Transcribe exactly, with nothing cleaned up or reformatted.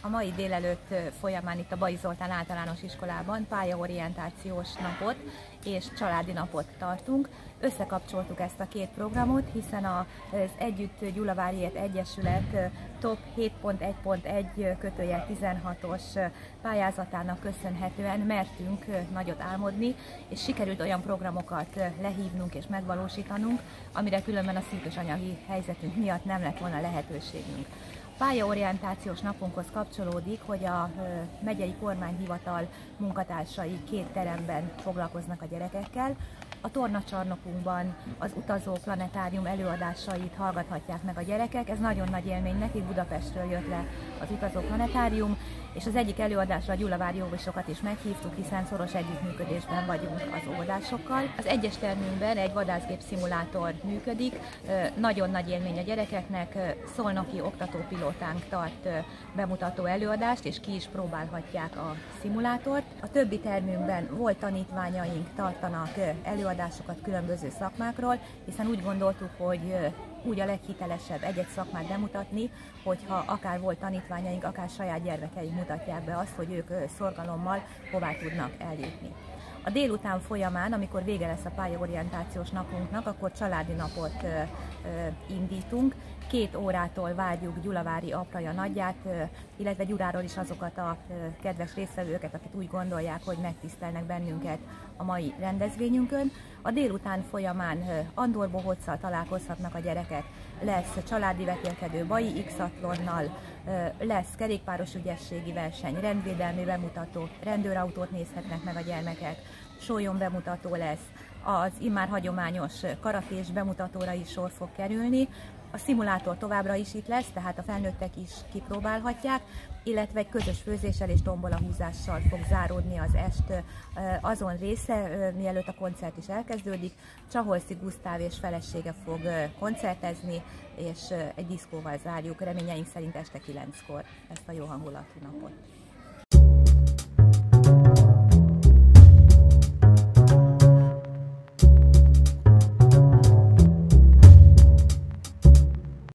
A mai délelőtt folyamán itt a Bai Zoltán Általános Iskolában pályaorientációs napot és családi napot tartunk. Összekapcsoltuk ezt a két programot, hiszen az Együtt Gyulaváriért Egyesület top hét pont egy pont egy kötőjel tizenhatos pályázatának köszönhetően mertünk nagyot álmodni, és sikerült olyan programokat lehívnunk és megvalósítanunk, amire különben a szűkös anyagi helyzetünk miatt nem lett volna lehetőségünk. Pályaorientációs napunkhoz kapcsolódik, hogy a megyei kormányhivatal munkatársai két teremben foglalkoznak a gyerekekkel. A tornacsarnokunkban az Utazó Planetárium előadásait hallgathatják meg a gyerekek. Ez nagyon nagy élmény nekik, Budapestről jött le az Utazó Planetárium, és az egyik előadásra a gyulavári óvosokat is meghívtuk, hiszen szoros együttműködésben vagyunk az óvodásokkal. Az egyes termünkben egy vadászgép szimulátor működik, nagyon nagy élmény a gyerekeknek, szolnoki oktatópilótánk tart bemutató előadást, és ki is próbálhatják a szimulátort. A többi termünkben volt tanítványaink tartanak előadásokat különböző szakmákról, hiszen úgy gondoltuk, hogy úgy a leghitelesebb egy-egy szakmát bemutatni, hogyha akár volt tanítványaink, akár saját gyermekeink mutatják be azt, hogy ők szorgalommal hová tudnak eljutni. A délután folyamán, amikor vége lesz a pályaorientációs napunknak, akkor családi napot ö, ö, indítunk. Két órától várjuk Gyulavári apraja nagyját, ö, illetve Gyuráról is azokat a ö, kedves résztvevőket, akik úgy gondolják, hogy megtisztelnek bennünket a mai rendezvényünkön. A délután folyamán ö, Andor Bohóccal találkozhatnak a gyerekek, lesz családi vetélkedő Bai X-atlonnal, ö, lesz kerékpáros ügyességi verseny, rendvédelmi bemutató, rendőrautót nézhetnek meg a gyermekek, sólyom bemutató lesz, az immár hagyományos karatés bemutatóra is sor fog kerülni. A szimulátor továbbra is itt lesz, tehát a felnőttek is kipróbálhatják, illetve egy közös főzéssel és tombolahúzással fog záródni az est azon része, mielőtt a koncert is elkezdődik. Csaholszi Gusztáv és felesége fog koncertezni, és egy diszkóval zárjuk, reményeink szerint este kilenckor ezt a jó hangulatú napot.